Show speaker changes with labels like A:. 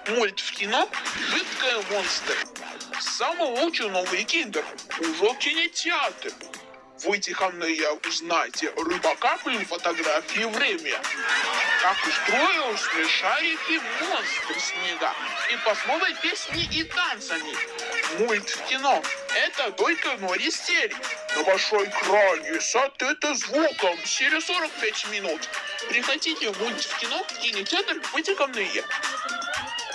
A: Мульт в кино «Жидкое монстр». Самый лучший новый киндер уже в кинотеатре. Выдыханные узнайте рыбака при фотографии время. Как устроил смешарики монстр снега. И посмотрит песни и танцами. Мульт в кино. Это только ноль серий. На большой экране с звуком. Серия 45 минут. Приходите в мульт в кино в кинотеатр «Выдыханные».